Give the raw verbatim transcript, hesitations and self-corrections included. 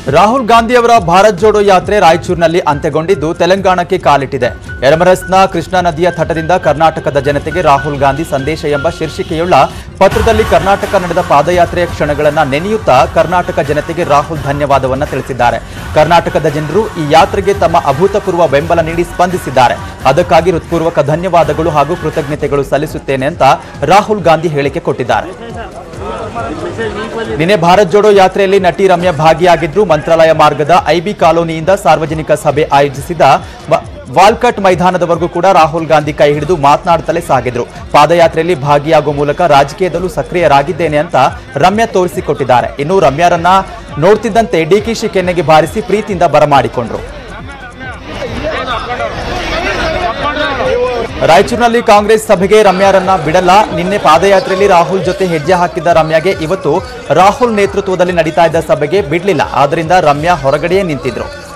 ರಾಹುಲ್ ಗಾಂಧಿ ಅವರ ಭಾರತ್ ಜೋಡೋ ಯಾತ್ರೆ ರಾಯಚೂರಿನಲ್ಲಿ ಅಂತ್ಯಗೊಂಡಿದ್ದು ತೆಲಂಗಾಣಕ್ಕೆ ಕಾಲಿಟ್ಟಿದೆ. ಯರಮರಸ್ನ ಕೃಷ್ಣಾ ನದಿಯ ತಟದಿಂದ ಕರ್ನಾಟಕದ ಜನತೆಗೆ ರಾಹುಲ್ ಗಾಂಧಿ ಸಂದೇಶ ಎಂಬ ಶೀರ್ಷಿಕೆಯುಳ್ಳ ಪತ್ರದಲ್ಲಿ ಕರ್ನಾಟಕ ನಡೆದ ಪಾದಯಾತ್ರೆಯ ಕ್ಷಣಗಳನ್ನು ನೆನೆಯುತ್ತಾ ಕರ್ನಾಟಕ ಜನತೆಗೆ ರಾಹುಲ್ ಧನ್ಯವಾದವನ್ನು ತಿಳಿಸಿದ್ದಾರೆ. ಕರ್ನಾಟಕದ ಜನರು ಈ ಯಾತ್ರೆಗೆ ತಮ್ಮ ಅಭೂತಪೂರ್ವ ಬೆಂಬಲ ನೀಡಿ ಸ್ಪಂದಿಸಿದ್ದಾರೆ. ಅದಕ್ಕಾಗಿ ಹೃತ್ಪೂರ್ವಕ ಧನ್ಯವಾದಗಳು ಹಾಗೂ ಕೃತಜ್ಞತೆಗಳು ಸಲ್ಲಿಸುತ್ತೇನೆ ಅಂತ ರಾಹುಲ್ ಗಾಂಧಿ ಹೇಳಿಕೆ ಕೊಟ್ಟಿದ್ದಾರೆ. ನಿನ್ನೆ ಭಾರತ್ ಜೋಡೋ ಯಾತ್ರೆಯಲ್ಲಿ ನಟಿ ರಮ್ಯಾ ಭಾಗಿಯಾಗಿದ್ರು. ಮಂತ್ರಾಲಯ ಮಾರ್ಗದ ಐಬಿ ಕಾಲೋನಿಯಿಂದ ಸಾರ್ವಜನಿಕ ಸಭೆ ಆಯೋಜಿಸಿದ ವಾಲ್ಕಟ್ ಮೈದಾನದವರೆಗೂ ಕೂಡ ರಾಹುಲ್ ಗಾಂಧಿ ಕೈ ಹಿಡಿದು ಮಾತನಾಡುತ್ತಲೇ ಸಾಗಿದ್ರು. ಪಾದಯಾತ್ರೆಯಲ್ಲಿ ಭಾಗಿಯಾಗುವ ಮೂಲಕ ರಾಜಕೀಯದಲ್ಲೂ ಸಕ್ರಿಯರಾಗಿದ್ದೇನೆ ಅಂತ ರಮ್ಯಾ ತೋರಿಸಿಕೊಟ್ಟಿದ್ದಾರೆ. ಇನ್ನು ರಮ್ಯಾರನ್ನ ನೋಡ್ತಿದ್ದಂತೆ ಡಿಕೆಶಿ ಕೆನ್ನೆಗೆ ಬಾರಿಸಿ ಪ್ರೀತಿಯಿಂದ ಬರಮಾಡಿಕೊಂಡ್ರು. ರಾಯಚೂರಿನಲ್ಲಿ ಕಾಂಗ್ರೆಸ್ ಸಭೆಗೆ ರಮ್ಯಾರನ್ನ ಬಿಡಲ್ಲ. ನಿನ್ನೆ ಪಾದಯಾತ್ರೆಯಲ್ಲಿ ರಾಹುಲ್ ಜೊತೆ ಹೆಜ್ಜೆ ಹಾಕಿದ್ದ ರಮ್ಯಾಗೆ ಇವತ್ತು ರಾಹುಲ್ ನೇತೃತ್ವದಲ್ಲಿ ನಡೀತಾ ಇದ್ದ ಸಭೆಗೆ ಬಿಡಲಿಲ್ಲ. ಆದ್ದರಿಂದ ರಮ್ಯಾ ಹೊರಗಡೆಯೇ ನಿಂತಿದ್ರು.